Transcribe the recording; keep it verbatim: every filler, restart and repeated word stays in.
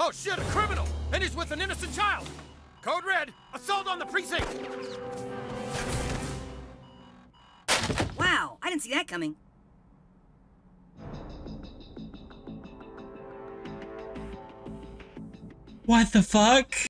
Oh shit, a criminal! And he's with an innocent child! Code red, assault on the precinct! Wow, I didn't see that coming. What the fuck?